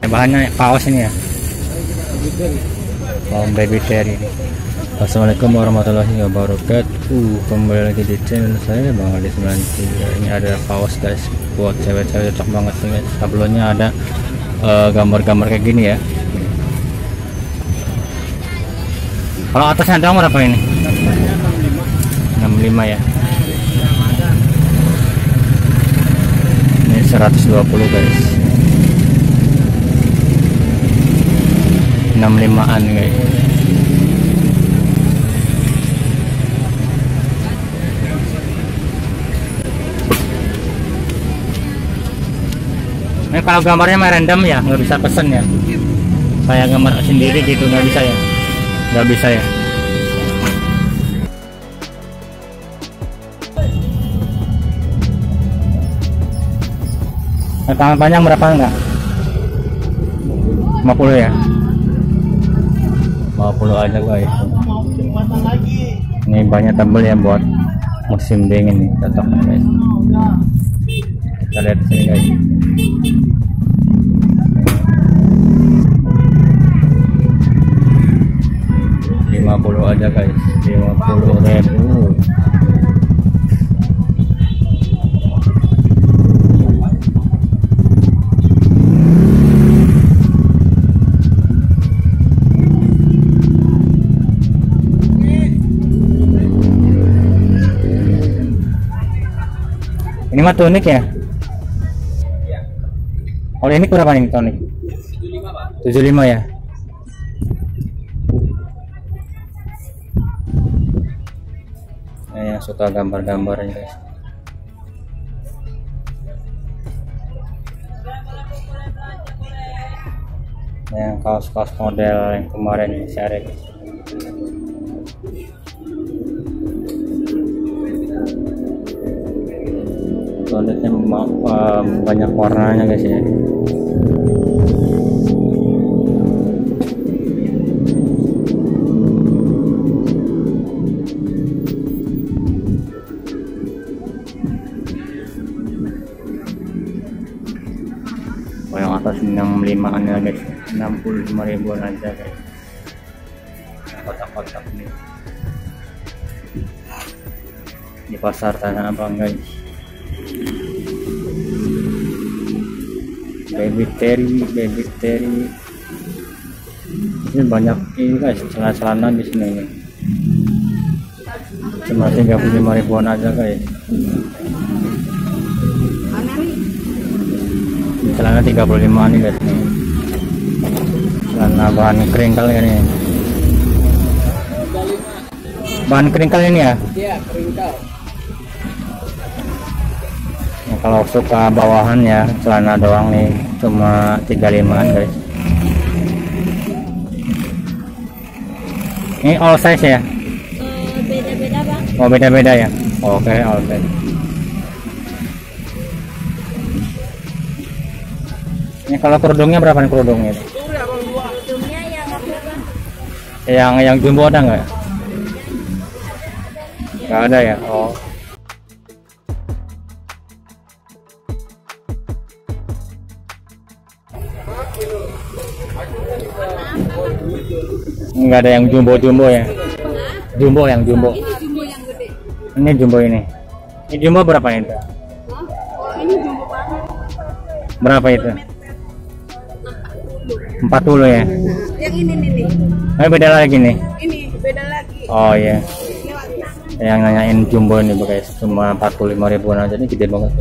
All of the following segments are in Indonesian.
bahannya paus ini ya. Oh, baby terry ini. Assalamualaikum warahmatullahi wabarakatuh. Kembali lagi di channel saya Bang Aldi 93. Ini ada paus guys, buat cewek-cewek cocok banget nih guys. Sablonnya ada gambar-gambar kayak gini ya. Kalau atasnya doang berapa ini? 65 ya. Ini 120 guys. 65an guys. Ini kalau gambarnya mah random ya, nggak bisa pesen ya. Kayak gambar sendiri gitu nggak bisa ya, nggak bisa ya. Tangan panjang berapa enggak? 50 ya. 50 aja guys. Ini banyak tebel ya buat musim dingin nih, cocok guys. Kita lihat sini guys. $50 aja guys, 50.000. Ini mah tonik ya? Oh, ini berapa nih tonik? 75 ya? Nah, yang suka gambar-gambarnya guys. Yang kaos-kaos model yang kemarin share guys. Toniknya banyak warnanya guys ya. Oh, yang atas 65an ya guys, 65.000 aja guys. Kotak-kotak nih di pasar Tanah Abang guys. Baby terry ini banyak ini guys, celana-celana di sini ini. Cuma 35.000-an aja guys. Celana 35 nih guys. Celana bahan keringkal ini. Bahan keringkal ini ya? Iya, keringkal. Nah, kalau suka bawahan ya celana doang nih cuma 35an guys. Ini all size ya? Beda-beda bang. Oh, beda-beda ya. Oke, all size. Ini kalau kerudungnya berapa nih kerudungnya? Kerudungnya yang apa bang? Yang jumbo ada nggak? Nggak ada ya. Oh. Nggak ada yang jumbo ya. Jumbo yang jumbo. Ini jumbo yang gede. Ini jumbo ini. Ini jumbo berapa ini? Oh, ini jumbo banget. Berapa itu? 40 ya. Yang ini nih. Beda lagi nih. Ini beda lagi. Oh iya. Yang nanyain jumbo ini guys, cuma 45.000-an aja, ini gede banget.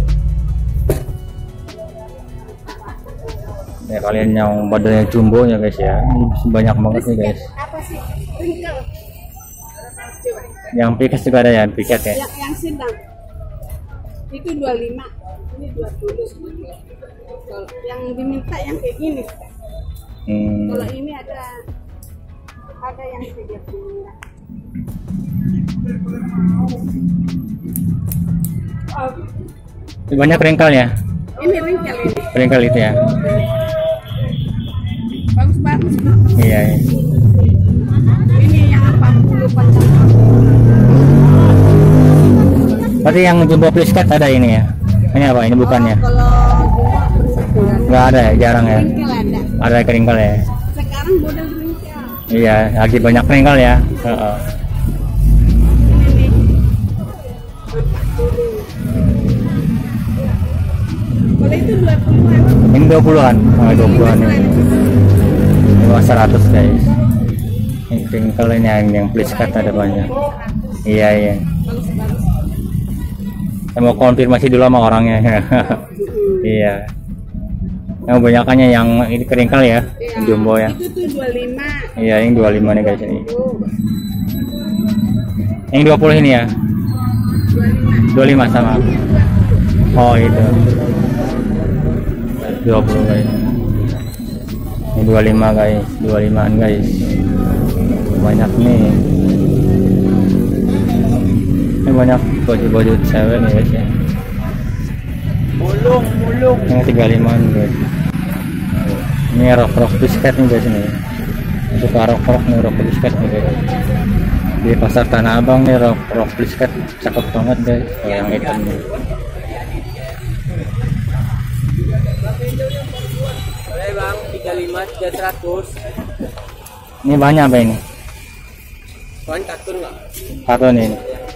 Ya kalian yang badannya jumbo ya guys ya, ini banyak banget nih guys. Apa sih? Ringkel. Yang piket juga ada ya, piket ya. Yang sedang. Itu 25. Ini 20. Kalau yang diminta yang kayak gini. Kalau ini ada yang 30. Banyak ringkal ya? Ini ringkel ini. Ringkal itu ya? Bagus-bagus. Iya, iya. Ini yang 40 panjang. Berarti yang jumbo plisket ada ini ya? Ini apa? Ini bukannya? Kalau jumbo Nggak ada ya? Jarang ya? ringkel ada. Ada keringkal ya. Sekarang model ringkel. Iya, lagi banyak keringkal ya. Heeh. Ini nih. Kalau itu 20 euro. Ini 20-an, 20-an ini. Ini 100 guys. Ini keringkal ini yang please cut ada banyak. Iya iya. Bagus-bagus. Saya mau konfirmasi dulu sama orangnya. Iya. Yang kebanyakannya yang ini keringkal ya, Iya, jumbo ya. itu tuh 25. Iya, ini 25 nih guys ini. Tuh, Yang 20 ini ya. 25 sama. Oh, itu. 20 guys. Ini 25 guys, 25-an guys. Banyak nih. Ini banyak baju-baju cewek nih guys ya. Mulung. Ini 35-an guys. Ini rok-rok bisket nih guys ini. Suka rok-rok nih, rok bisket nih guys. Di pasar Tanah Abang nih rok bisket cakep banget guys. Oh, yang hitam nih. Boleh bang, 35, 300. Ini banyak apa ini? Kawan kartun nggak? Karton ini.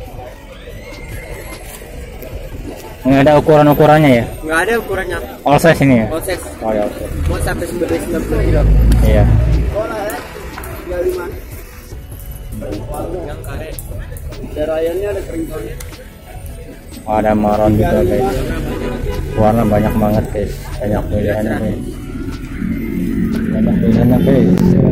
Ini ada ukuran-ukurannya ya? Nggak ada ukurannya. All size ini ya? All size. Oh ya oke. Mau sampai 90 kilo. Iya. Yang karet. Derayannya ada keringkalnya. Oh, ada maron juga guys. Warna banyak banget guys. Banyak pilihannya guys. Banyak pilihannya guys.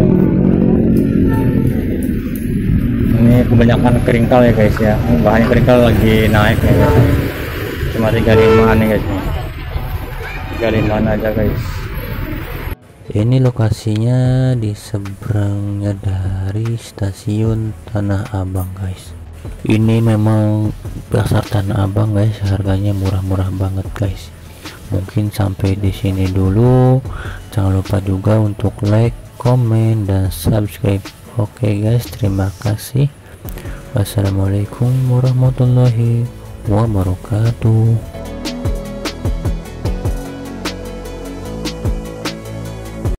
Ini kebanyakan keringkal ya guys ya. Bahannya keringkal lagi naik nih guys. Cuma 35 nih guys. 35 aja guys. Ini lokasinya di seberangnya dari stasiun Tanah Abang guys. Ini memang pasar Tanah Abang guys, harganya murah-murah banget guys. Mungkin sampai di sini dulu. Jangan lupa juga untuk like, komen, dan subscribe. Oke guys, terima kasih. Wassalamualaikum warahmatullahi wabarakatuh.